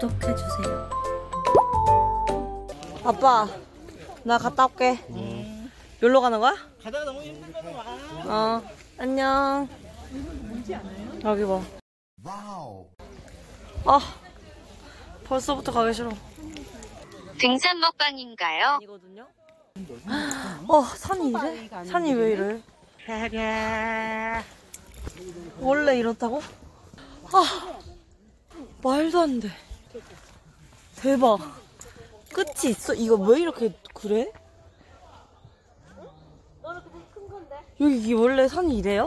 구독해주세요. 아빠, 나 갔다 올게. 여기로 가는 거야? 가다가 너무 힘들면 와. 안녕. 여기 봐. 와우. 아, 벌써부터 가기 싫어. 등산 먹방인가요? 아니거든요? 산이 이래? 산이 왜 이래? 원래 이렇다고? 말도 안 돼. 대박. 끝이 있어? 이거 왜 이렇게 그래? 여기 이게 원래 산이 이래요?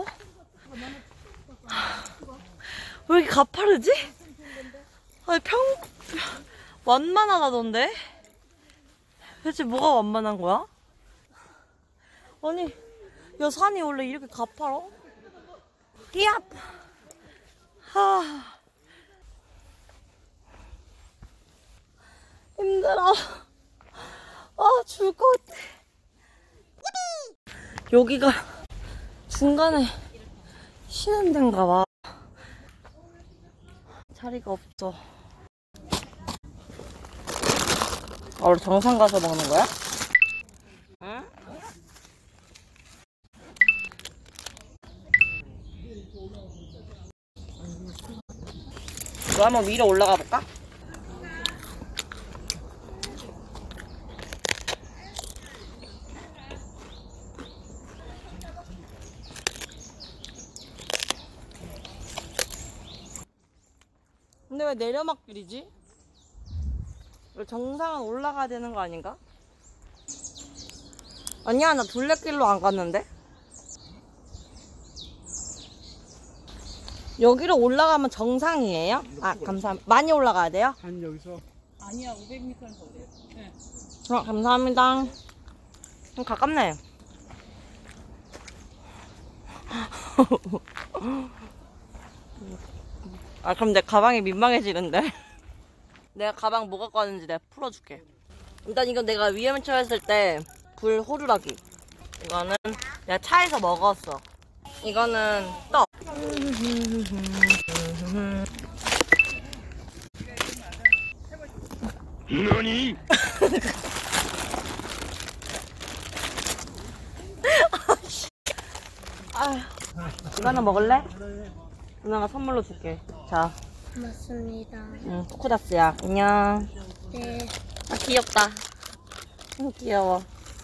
왜 이렇게 가파르지? 아니 완만하다던데? 대체 뭐가 완만한 거야? 아니, 야, 산이 원래 이렇게 가파라? 히압! 힘들어. 죽을 것 같아. 여기가 중간에 쉬는 데인가 봐. 자리가 없어. 우리 정상 가서 먹는 거야? 응? 너 한번 위로 올라가 볼까? 근데 왜 내려막길이지? 정상은 올라가야 되는 거 아닌가? 아니야, 나 둘레길로 안 갔는데? 여기로 올라가면 정상이에요? 감사합니다. 많이 올라가야 돼요? 한 여기서 아니야, 500m는 더 돼요. 네. 감사합니다. 가깝네. 그럼 내 가방이 민망해지는데? 내가 가방 뭐 갖고 왔는지 내가 풀어줄게. 일단 이건 내가 위험에 처했을 때 불 호루라기. 이거는 내가 차에서 먹었어. 이거는 떡. 너니? 이거 하나 먹을래? 누나가 선물로 줄게. 자. 고맙습니다. 코코다스야. 안녕. 네. 귀엽다. 귀여워.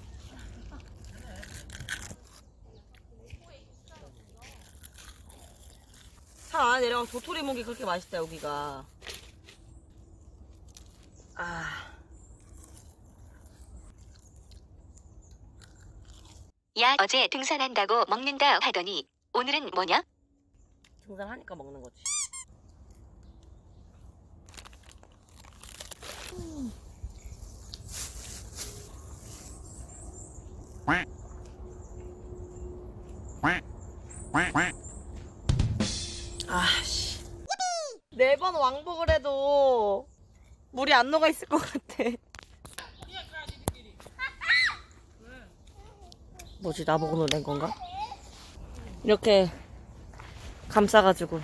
산 안에 내려가면 도토리묵이 그렇게 맛있다, 여기가. 야, 어제 등산한다고 먹는다 하더니 오늘은 뭐냐? 등산하니까 먹는 거지. 아씨. 4번 왕복을 해도 물이 안 녹아 있을 것 같아. 뭐지, 나보고 놀란 건가? 이렇게 감싸가지고.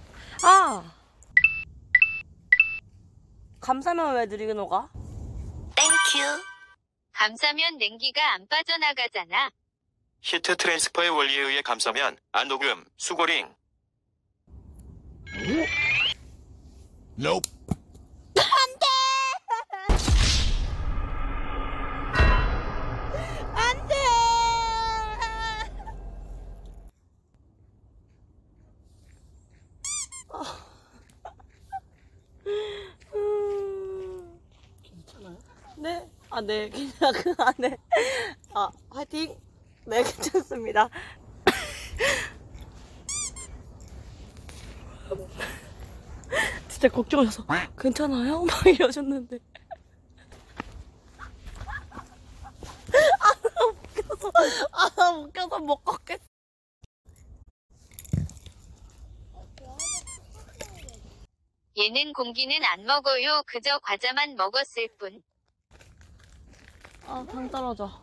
감싸면 왜 느리게 녹아? 땡큐. 감싸면 냉기가 안 빠져나가잖아. 히트 트랜스퍼의 원리에 의해 감싸면 안 녹음, 수고링. Nope. 안돼. 괜찮아요? 네? 네, 그냥 그 안에. 화이팅! 네, 괜찮습니다. 진짜 걱정해서 괜찮아요? 막 이러셨는데. 웃겨서 못 걷겠어. 얘는 공기는 안 먹어요. 그저 과자만 먹었을 뿐. 당 떨어져.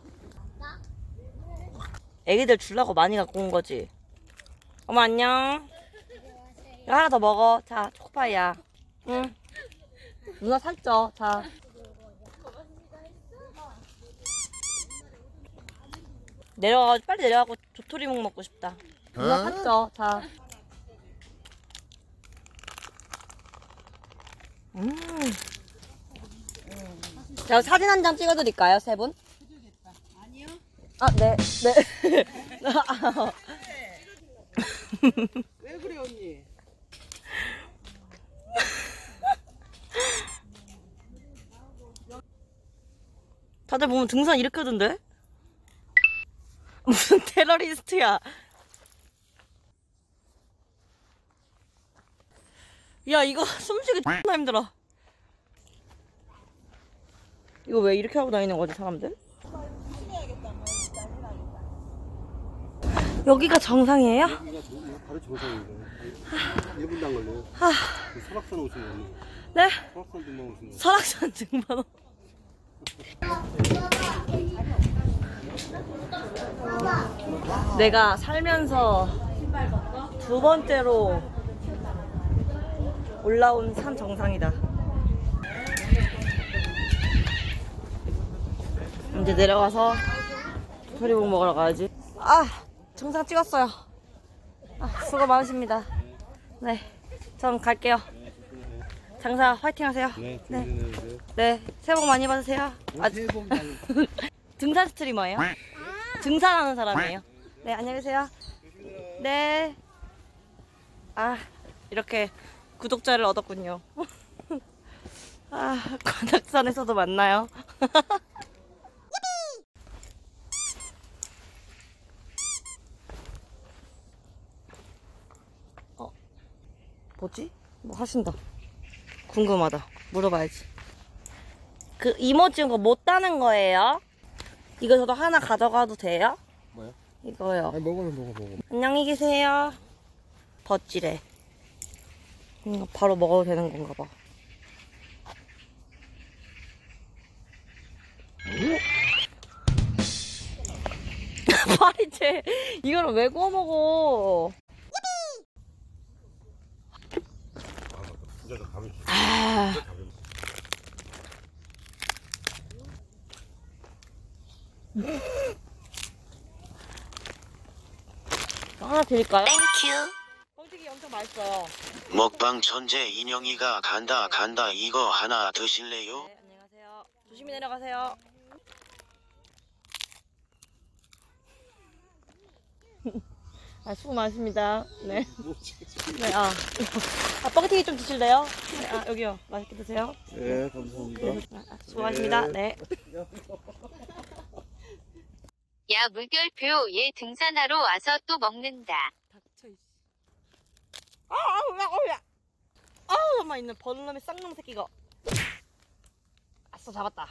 애기들 주려고 많이 갖고 온 거지. 어머, 안녕. 이거 하나 더 먹어. 자, 초코파이야. 응. 누나 살쪄. 자. 빨리 내려가고 도토리묵 먹고 싶다. 누나 살쪄. 자. 자, 사진 한 장 찍어드릴까요, 세 분? 아니요. 아, 네, 네. 왜 그래 언니? 다들 보면 등산 이렇게 하던데? 무슨 테러리스트야. 야, 이거 숨쉬기 X나 힘들어. 이거 왜 이렇게 하고 다니는 거지, 사람들? 여기가 정상이에요? 여기가 바로 정상이에요. 1분도 안 걸려요. 설악산 오신 거예요. 네? 설악산 등반 오신 거예요. 설악산 등반로. 내가 살면서 두 번째로 올라온 산 정상이다. 이제 내려가서 도토리묵 먹으러 가야지. 아, 정상 찍었어요. 아, 수고 많으십니다. 네, 전 갈게요. 장사 화이팅 하세요. 네, 네. 등산해주세요. 네, 새해 복 많이 받으세요. 아, 새해 복 많이 등산 스트리머예요? 등산하는 사람이에요. 네, 안녕히 계세요. 네. 아, 이렇게 구독자를 얻었군요. 아, 관악산에서도 만나요. 뭐지? 뭐 하신다. 궁금하다. 물어봐야지. 그 이모 지은 거 못 따는 거예요? 이거 저도 하나 가져가도 돼요? 뭐요? 이거요. 먹어. 안녕히 계세요. 덧지래. 이거 바로 먹어도 되는 건가 봐. 파리채. 이거를 왜 구워 먹어? 아. 하나 드릴까요? 땡큐. 뻥튀기 엄청 맛있어요. 먹방 천재 인형이가 간다 이거 하나 드실래요? 네, 안녕하세요. 조심히 내려가세요. 아, 수고 많으십니다. 네. 네, 뻥튀기 좀 드실래요? 네, 여기요. 맛있게 드세요. 네, 감사합니다. 수고하십니다. 네. 야 물결표 얘 등산하러 와서 또 먹는다. 닥쳐, 이씨. 잠깐만 있는 버는놈의 쌍놈 새끼가. 아싸, 잡았다.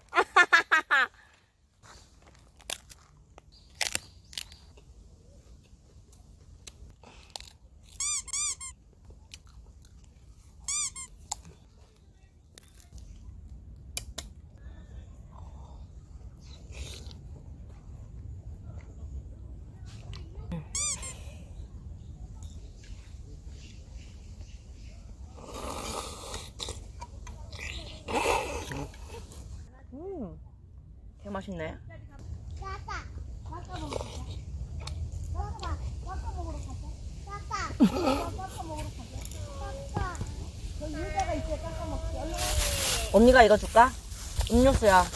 개 맛있네. 언니가 이거 줄까? 음료수야.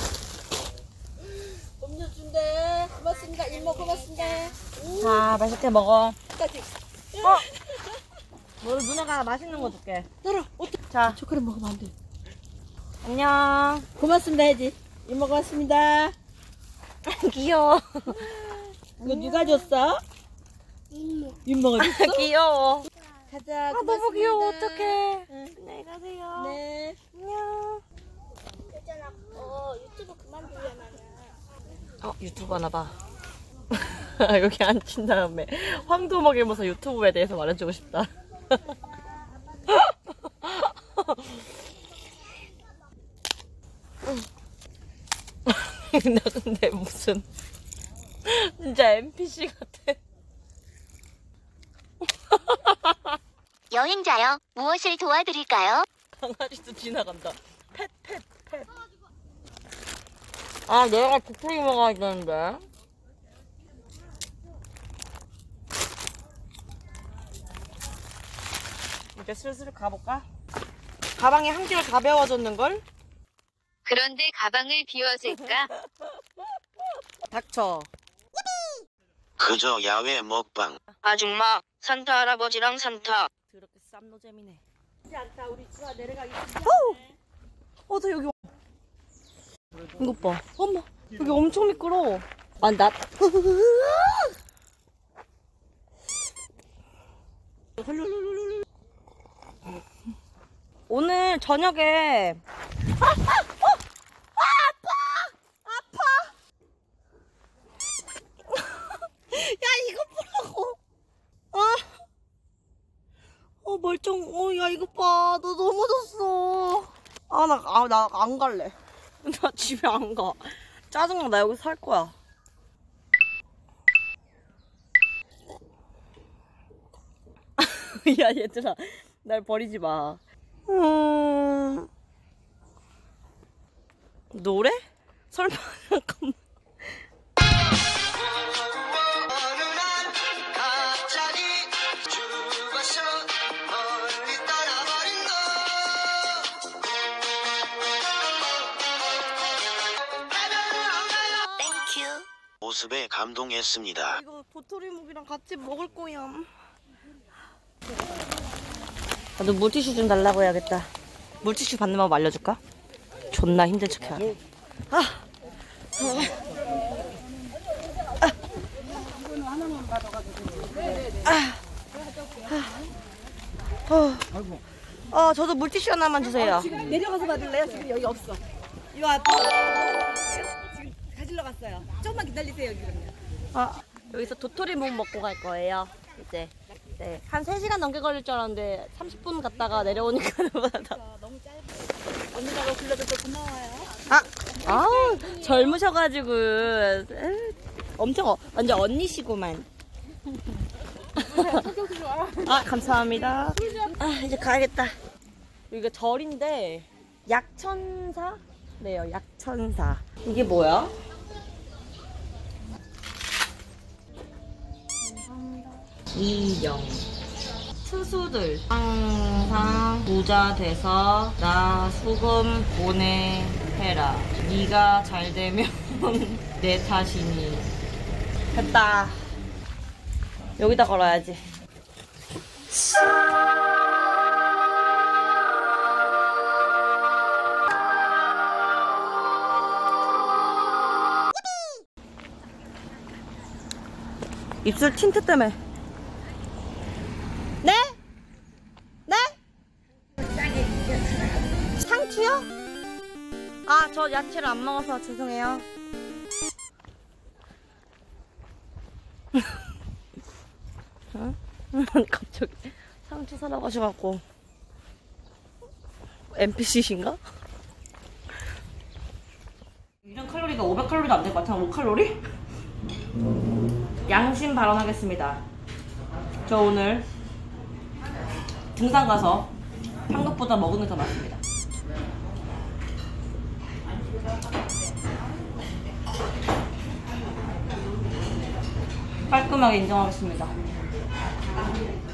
음료수인데 고맙습니다. 이모 고맙습니다. 자, 맛있게 먹어. 너 누나가 맛있는 거 줄게. 따라. 자, 초콜릿 먹으면 안 돼. 안녕. 고맙습니다 해지. 이모 고맙습니다. 귀여워. 이거 누가 줬어? 이모가 줬어? 귀여워. 가자. 아, 너무 귀여워. 어떡해. 안녕히 가세요. 네. 안녕. 유튜브 그만두려면 유튜브 하나 봐. 여기 앉힌 다음에 황도 먹이면서 유튜브에 대해서 말해주고 싶다. 나 근데 무슨 진짜 NPC 같아. 여행자요. 무엇을 도와드릴까요? 강아지도 지나간다. 펫. 아, 내가 도토리 먹어야 되는데. 이제 슬슬 가볼까? 가방이 한결 가벼워졌는걸? 그런데 가방을 비워줄까? 닥쳐. 그저 야외 먹방. 아줌마, 산타 할아버지랑 산타. 그렇게 쌈노잼이네. 않다. 우리 주아 내려가겠습니다. 나 여기. 이것 봐. 엄마, 여기 엄청 미끄러워. 아, 나. 오늘 저녁에. 야, 이거 보라고. 멀쩡. 야, 이거 봐. 너 넘어졌어. 나 안 갈래. 나 집에 안 가. 짜증나. 나 여기 살 거야. 야, 얘들아. 날 버리지 마. 노래? 설마, 잠깐만. 모습에 감동했습니다. 이거 도토리묵이랑 같이 먹을 거야. 나도 물티슈 좀 달라고 해야겠다. 물티슈 받는 법 알려줄까? 존나 힘든 척 해야 돼. 저도 물티슈 하나만 주세요. 지금 내려가서 받을래요? 지금 여기 없어. 이거 앞에 지금 가지러 갔어요. 조금만 기다리세요, 여기 그러면. 여기서 도토리묵 먹고 갈 거예요. 이제. 네, 한 3시간 넘게 걸릴 줄 알았는데 30분 갔다가 내려오니까 너무 짧아. 언니가 불러줘서 고마워요. 젊으셔가지고 엄청 완전 언니시구만. 감사합니다. 이제 가야겠다. 여기가 절인데 약천사래요. 약천사. 이게 뭐야? 이영 투수들 항상 부자 돼서 나 수금 보내해라. 네가 잘 되면 내 탓이니. 됐다. 여기다 걸어야지. 입술 틴트 때문에. 네? 네? 상추요? 저 야채를 안 먹어서 죄송해요. 갑자기 상추 사러 가셔갖고 NPC신가? 이런 칼로리가 500칼로리도 안 될 것 같아. 5칼로리? 양심 발언하겠습니다. 저 오늘 등산 가서 한 것보다 먹은 게 더 많습니다. 깔끔하게 인정하겠습니다.